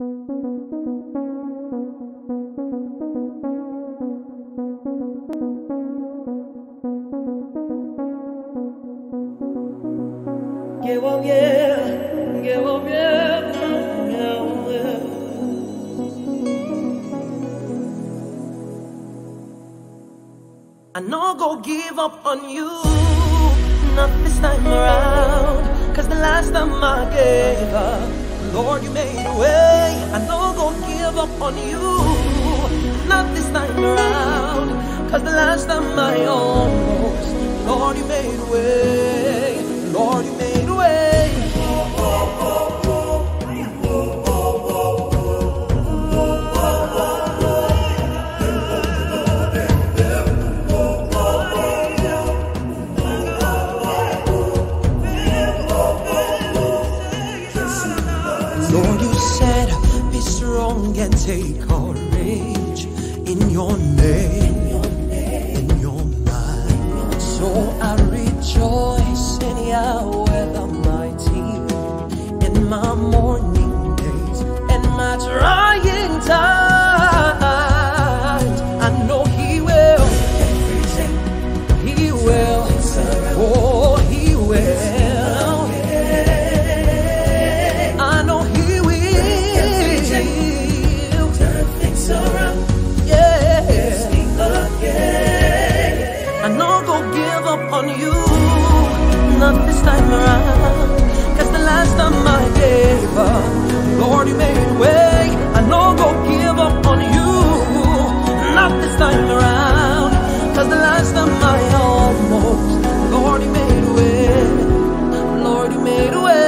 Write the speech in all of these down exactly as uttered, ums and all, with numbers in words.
Yeah, well, yeah, yeah, well, yeah, yeah, yeah. I know go give up on you, not this time around, cause the last time I gave up, Lord, you made a way. I know go give up on you, not this time around, cause the last time I almost, Lord, you made a way. Lord, you made a way. Lord, you said, be strong and take courage in your name, in your mind. So I rejoice in Yahweh the mighty, in my morning days, in my trying times. I know He will, He will, oh, He will. I know He will turn things around, yeah. I know go give up on you, not this time around, cause the last time I gave up, Lord, you made a way. I know go give up on you, not this time around, cause the last time I almost, Lord, you made a way. Lord, you made a way.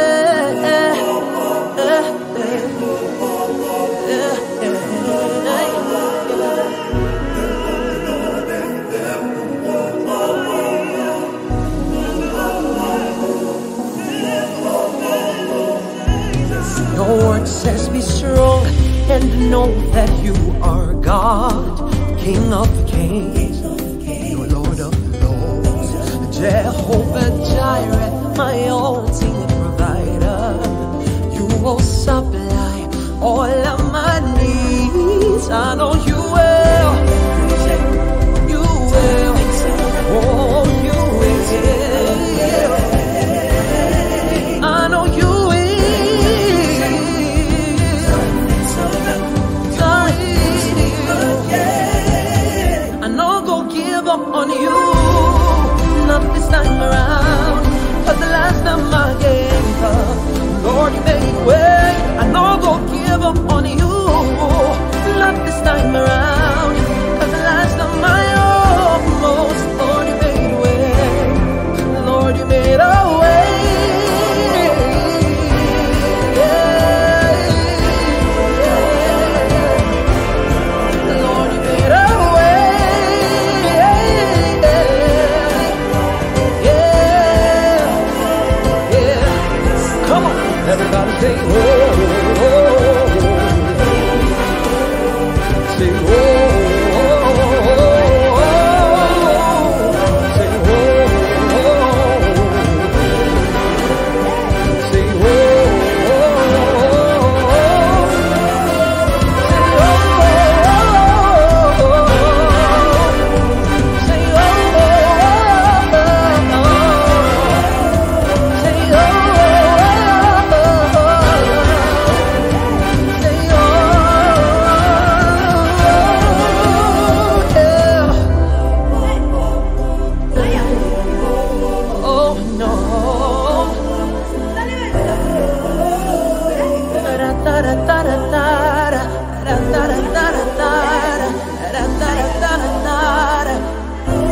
Your word says be strong and know that you are God, King of kings, your Lord of lords, Jehovah Jireh, my ultimate provider. You will supply all of my needs. I know you will, you will, oh you will. I know you will. On you, not this time around, cause the last time I gave up, Lord, you made a way. I know go give up on you, not this time around, cause the last time I almost, Lord, you made a way. Lord, you made a way. Everybody say, oh, oh, oh, oh. Say, oh, oh, oh, oh. Say, oh, oh, oh. Say, oh,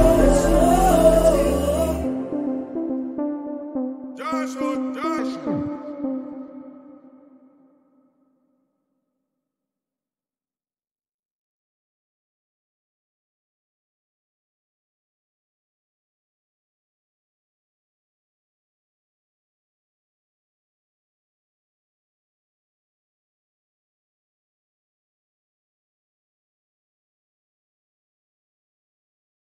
Joshua, Joshua.